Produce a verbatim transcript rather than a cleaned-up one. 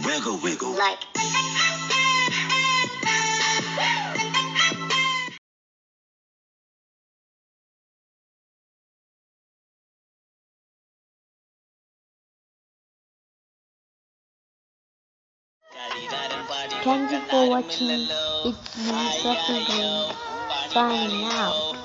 wiggle, wiggle. Like. Thank you for watching. It's me, Sophie Green, signing out.